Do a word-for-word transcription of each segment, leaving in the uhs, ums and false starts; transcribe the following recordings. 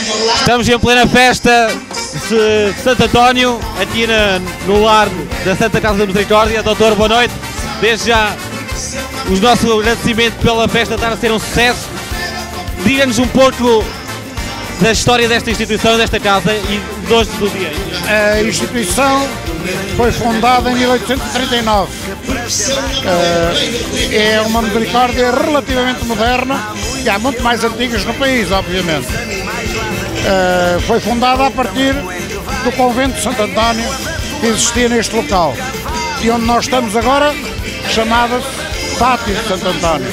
Estamos em plena festa de Santo António, aqui na, no lar da Santa Casa da Misericórdia. Doutor, boa noite. Desde já, o nosso agradecimento pela festa estar a ser um sucesso. Diga-nos um pouco da história desta instituição, desta casa e de hoje do dia. A instituição foi fundada em mil oitocentos e trinta e nove. É uma misericórdia relativamente moderna e há muito mais antigas no país, obviamente. Foi fundada a partir do convento de Santo António que existia neste local e onde nós estamos agora chamada-se Pátio de Santo António.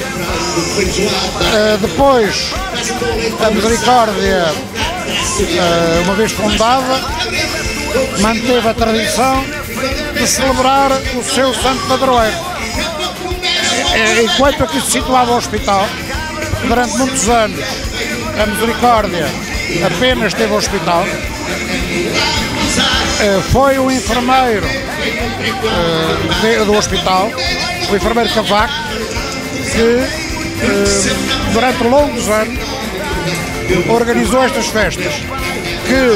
Depois a misericórdia, uma vez fundada, manteve a tradição de celebrar o seu santo padroeiro. Enquanto aqui se situava o hospital, durante muitos anos a misericórdia apenas teve o hospital, foi o enfermeiro do hospital, o enfermeiro Cavaco, que durante longos anos organizou estas festas, que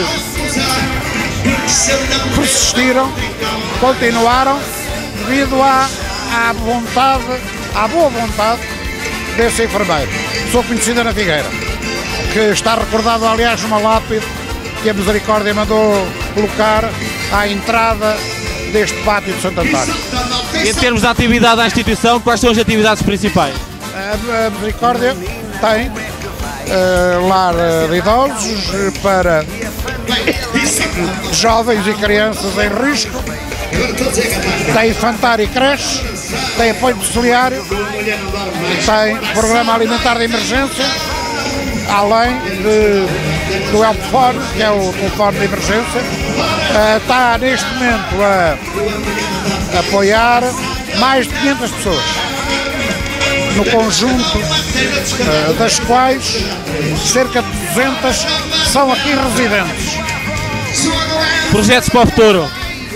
persistiram, continuaram, devido à, à vontade, à boa vontade desse enfermeiro. Sou conhecida na Figueira, que está recordado, aliás, numa lápide que a Misericórdia mandou colocar à entrada deste Pátio de Santo António. Em termos de atividade da instituição, quais são as atividades principais? A, a Misericórdia tem uh, lar de idosos para jovens e crianças em risco, tem infantário e creche, tem apoio domiciliário, tem programa alimentar de emergência, além de, do Helpfone, que é o telefone de emergência. Uh, está neste momento a, a apoiar mais de quinhentas pessoas, no conjunto uh, das quais cerca de duzentas são aqui residentes. Projetos para o futuro?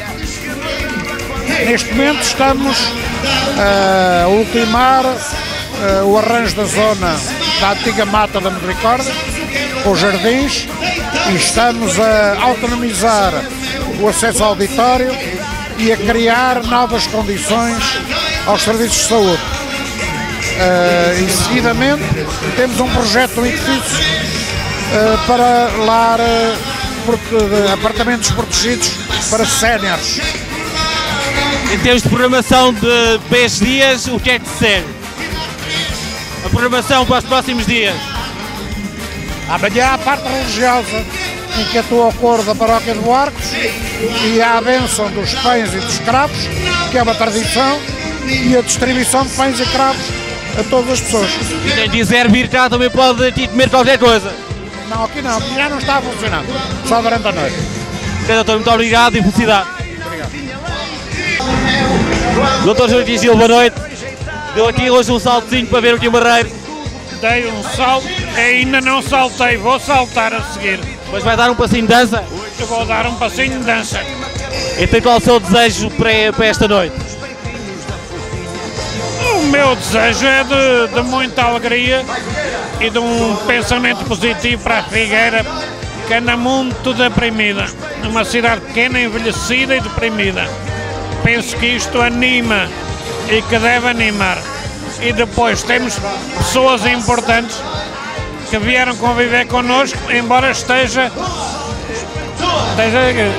Neste momento estamos uh, a ultimar uh, o arranjo da zona da antiga Mata da Misericórdia, com os jardins, e estamos a autonomizar o acesso ao auditório e a criar novas condições aos serviços de saúde. Uh, e seguidamente temos um projeto de um edifício uh, para lar uh, de apartamentos protegidos para séniores. Em termos de programação de, para estes dias, o que é que se segue? A programação para os próximos dias? Amanhã há a parte religiosa, em que atua o coro da Paróquia de Boarcos, e há a bênção dos pães e dos cravos, que é uma tradição, e a distribuição de pães e cravos a todas as pessoas. E quem quiser vir cá também pode aqui comer qualquer coisa? Não, aqui não, aqui já não está a funcionar, só durante a noite. Então, doutor, muito obrigado e felicidade. Obrigado. doutor Joaquim Gil, boa noite. Deu aqui hoje um saltozinho para ver o Guilherme Barreiro. Dei um salto, ainda não saltei, vou saltar a seguir. Mas vai dar um passinho de dança? Eu vou dar um passinho de dança. Então qual é o seu desejo para, para esta noite? O meu desejo é de, de muita alegria e de um pensamento positivo para a Figueira, que anda muito deprimida. Uma cidade pequena, envelhecida e deprimida. Penso que isto anima e que deve animar. E depois temos pessoas importantes que vieram conviver connosco, embora esteja, esteja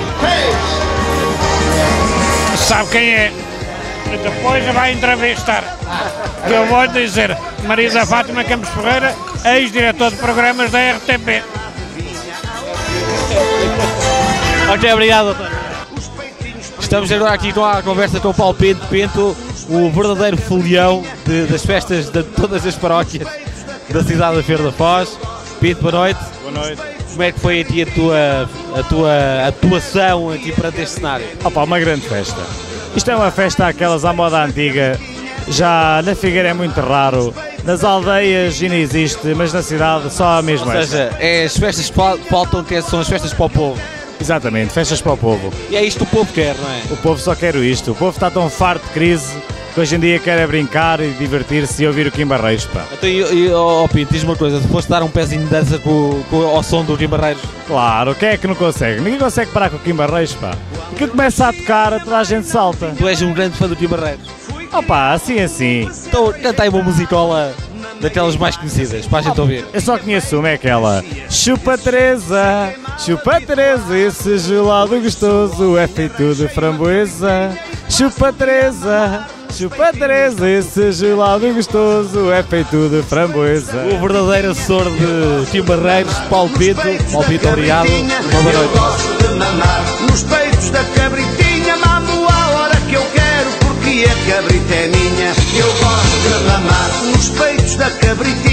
sabe quem é, e depois vai entrevistar. Eu vou dizer, Marisa Fátima Campos Ferreira, ex-diretor de programas da R T P. Ok, obrigado, doutor. Estamos agora aqui com a conversa com o Paulo Pinto, Pinto, o verdadeiro folião de, das festas de todas as paróquias da cidade da Feira da Foz. Pinto, boa noite. Boa noite. Como é que foi aqui a tua, a tua atuação aqui perante este cenário? Opa, uma grande festa. Isto é uma festa aquelas à moda antiga. Já na Figueira é muito raro, nas aldeias ainda existe, mas na cidade só a mesma. Ou seja, é as festas que faltam, que são as festas para o povo. Exatamente, festas para o povo. E é isto que o povo quer, não é? O povo só quer isto. O povo está tão farto de crise que hoje em dia quer é brincar e divertir-se e ouvir o Kim Barreiros, pá. Então, e, e oh, Pinto, diz-me uma coisa, se foste dar um pezinho de dança com, com, ao som do Kim Barreiros? Claro, quem é que não consegue? Ninguém consegue parar com o Kim Barreiros, pá. Porque começa a tocar, toda a gente salta. Tu és um grande fã do Kim Barreiros. Opa, assim assim. Então, canta aí uma musicola daquelas mais conhecidas, para a gente ouvir. Eu só conheço uma, é aquela. Chupa Teresa, chupa Teresa, esse gelado gostoso é feito de framboesa. Chupa Teresa, chupa Teresa, esse gelado gostoso é feito de framboesa. O verdadeiro assessor de Kim Barreiros, Paulo Pinto. Paulo Pinto, obrigado. Uma boa noite. Eu gosto de mamar nos peitos da cabritinha, mamo à hora que eu quero, porque a cabrita é minha. Eu gosto de mamar nos peitos da cabritinha.